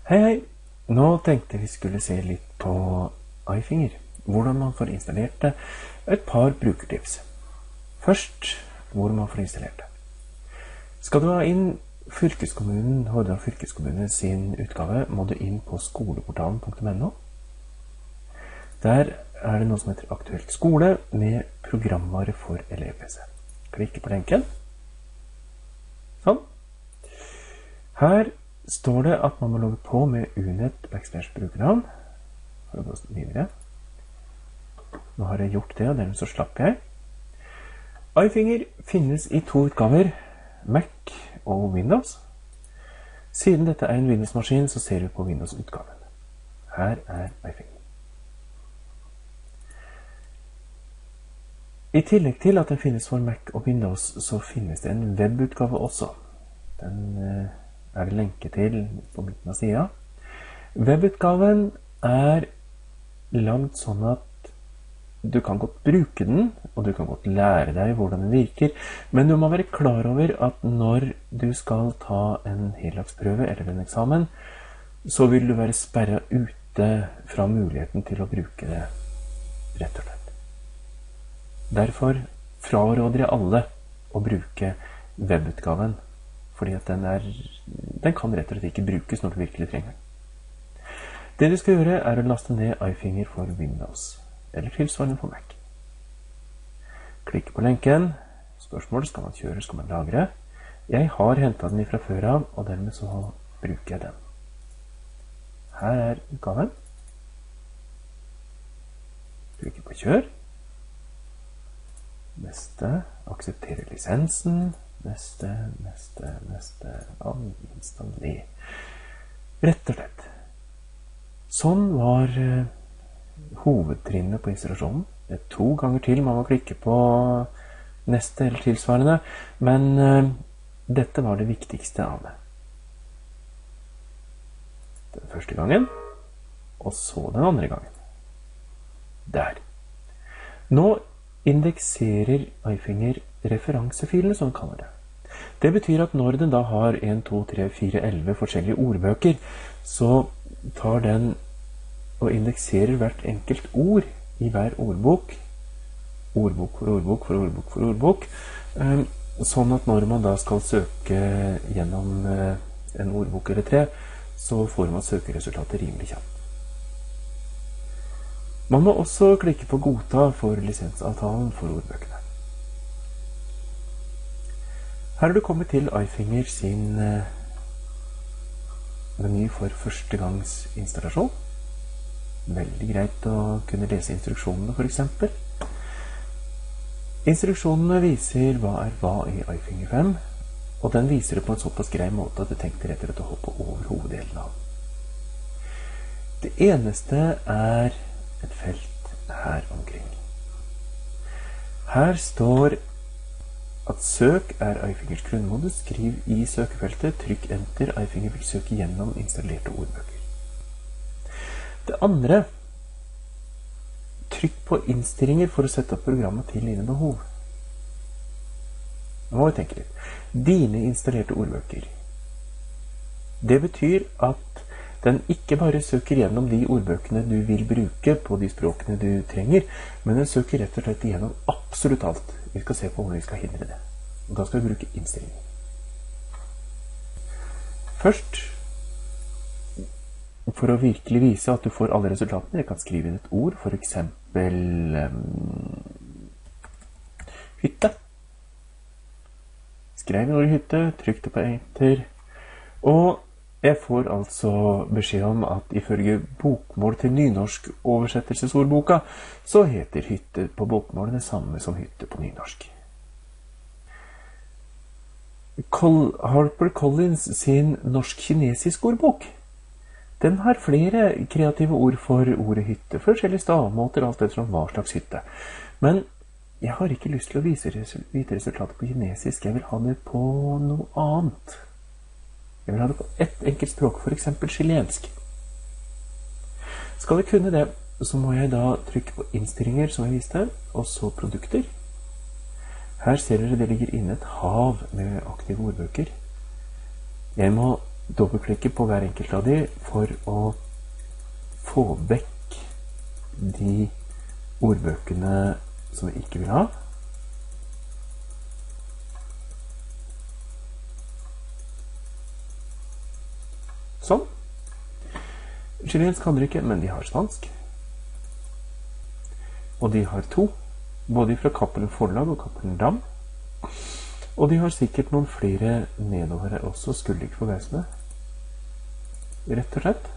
Hei, hei! Nå tenkte vi skulle se litt på iFinger, hvordan man får installert det, et par brukertips. Først, hvor man får installert det. Skal du ha inn Hordaland fylkeskommune sin utgave, må du inn på skoleportalen.no. Der er det noe som heter Aktuelt skole med programvare for elev-PC. Klikke på lenken. Sånn. Her står det at man må logge på med unet/brukernavn for å gå videre. Nå har jeg gjort det, og dermed så slapp jeg. iFinger finnes i 2 utgaver, Mac og Windows. Siden dette er en Windows-maskin, så ser vi på Windows-utgaven. Her er iFinger. I tillegg til at den finnes for Mac og Windows, så finnes det en webutgave også. Den er det lenke til på midten av siden. Webutgaven er langt sånn at du kan godt bruke den, og du kan godt lære deg hvordan den virker, men du må være klar over at når du skal ta en heldagsprøve eller en eksamen, så vil du være sperret ute fra muligheten til å bruke det, rett og slett. Derfor fraråder jeg alle å bruke webutgaven, fordi at den kan rett og slett ikke brukes når du virkelig trenger den. Det du skal gjøre er å laste ned iFinger for Windows, eller tilsvarende for Mac. Klikke på lenken. Spørsmål, skal man kjøre, skal man lagre? Jeg har hentet den fra før av, og dermed så bruker jeg den. Her er utgaven. Klikke på kjør. Neste, akseptere lisensen. Neste, installer. Rett og slett. Sånn var hovedtrinnet på installasjonen. Det er 2 ganger til man må klikke på neste eller tilsvarende, men dette var det viktigste av det. Den første gangen, og så den andre gangen. Der. Nå indekserer iFinger referansefilene, som vi kaller det. Det betyr at når den da har 1, 2, 3, 4, 11 forskjellige ordbøker, så tar den og indekserer hvert enkelt ord i hver ordbok, ordbok for ordbok for ordbok for ordbok, sånn at når man da skal søke gjennom en ordbok eller 3, så får man søkeresultatet rimelig kjapt. Man må også klikke på godta for lisensavtalen for ordbøkene. Her har du kommet til iFinger sin meny for førstegangs installasjon. Veldig greit å kunne lese instruksjonene for eksempel. Instruksjonene viser hva er hva i iFinger 5, og den viser det på en såpass grei måte at du tenkte rett og slett å hoppe over hoveddelen av. Det eneste er et felt her omkring. Her står at søk er iFingers grunnmodus. Skriv i søkefeltet, trykk enter, iFinger vil søke gjennom installerte ordbøker. Det andre, trykk på innstillinger for å sette opp programmet til dine behov. Nå må vi tenke litt. Dine installerte ordbøker. Det betyr at den ikke bare søker gjennom de ordbøkene du vil bruke på de språkene du trenger, men den søker rett og slett gjennom absolutt alt. Vi skal se på hvordan vi skal hindre det. Og da skal vi bruke innstillinger. Først, for å virkelig vise at du får alle resultatene, jeg kan skrive inn et ord, for eksempel hytte. Skrev inn ordet hytte, trykte på enter, og jeg får altså beskjed om at ifølge bokmål til nynorsk oversettelsesordboka, så heter hytte på bokmål det samme som hytte på nynorsk. HarperCollins sin norsk-kinesisk ordbok, den har flere kreative ord for ordet hytte, forskjellige stavmåter, alt etter hva slags hytte. Men jeg har ikke lyst til å vise resultatet på kinesisk, jeg vil ha det på noe annet. Jeg vil ha det på et enkelt språk, for eksempel chilensk. Skal jeg kunne det, så må jeg da trykke på innstillinger, som jeg viste, og så produkter. Her ser dere det ligger inne et hav med aktive ordbøker. Jeg må dobbeltklikke på hver enkelt av de for å få vekk de ordbøkene som vi ikke vil ha. Sånn. Chilensk kan dere ikke, men de har spansk. Og de har 2, både fra Cappelen Forlag og Cappelen Dam. Og de har sikkert noen flere nedover her også, skulle ikke forbause med. Rett og slett.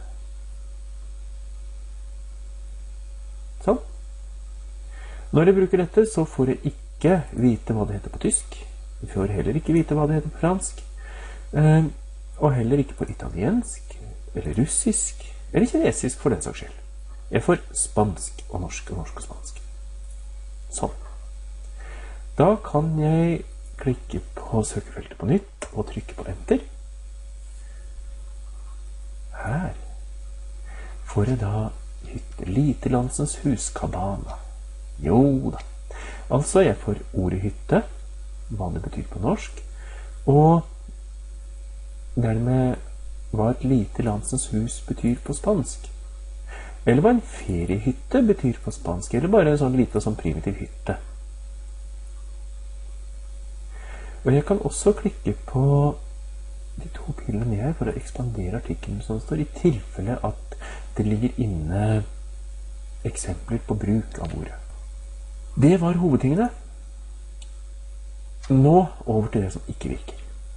Sånn. Når jeg bruker dette, så får jeg ikke vite hva det heter på tysk. Jeg får heller ikke vite hva det heter på fransk. Og heller ikke på italiensk, eller russisk, eller kinesisk for den saks skyld. Jeg får spansk og norsk og norsk og spansk. Sånn. Da kan jeg klikke på søkefeltet på nytt og trykke på Enter. Her får jeg da hytte, Litelandsens huskabana. Jo da. Altså, jeg får ordet hytte, hva det betyr på norsk, og dermed hva et lite landsens hus betyr på spansk. Eller hva en feriehytte betyr på spansk, eller bare en sånn lite og sånn primitiv hytte. Og jeg kan også klikke på de 2 pilene ned her for å ekspandere artikkelen som står, i tilfelle at det ligger inne eksempler på bruk av ordet. Det var hovedtingene. Nå over til det som ikke virker.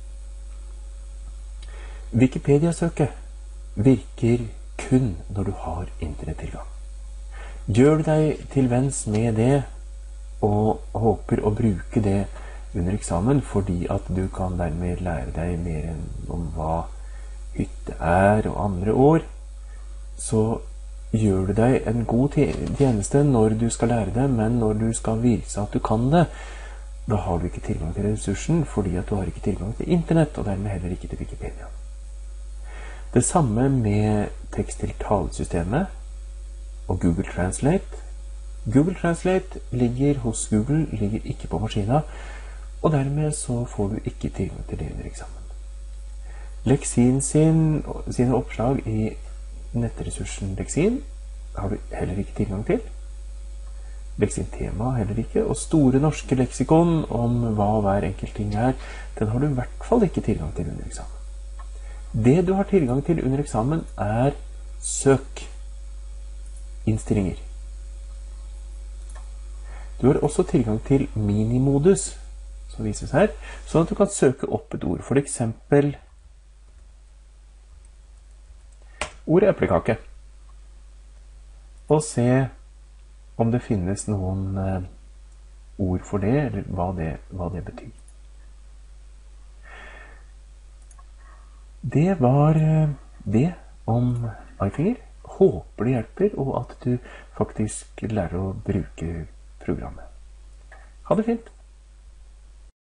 Wikipedia-søket virker kun når du har internettilgang. Gjør du deg til venns med det og håper å bruke det under eksamen, fordi at du kan dermed lære deg mer om hva hytte er og andre ord, så gjør du deg en god tjeneste når du skal lære det, men når du skal vise at du kan det, da har du ikke tilgang til ressursen, fordi at du har ikke tilgang til internett, og dermed heller ikke til Wikipedia. Det samme med tekst-til-talesystemet og Google Translate. Google Translate ligger hos Google, ligger ikke på maskina, og dermed så får du ikke tilgang til det under eksamen. Leksin sine oppslag i nettressursen Leksin har du heller ikke tilgang til. Leksin tema heller ikke, og Store norske leksikon om hva hver enkelt ting er, den har du i hvert fall ikke tilgang til under eksamen. Det du har tilgang til under eksamen er søk, innstillinger. Du har også tilgang til minimodus, som vises her, sånn at du kan søke opp et ord. For eksempel ordet eplekake. Og se om det finnes noen ord for det, eller hva det betyr. Det var det om iFinger. Håper det hjelper, og at du faktisk lærer å bruke programmet. Ha det fint!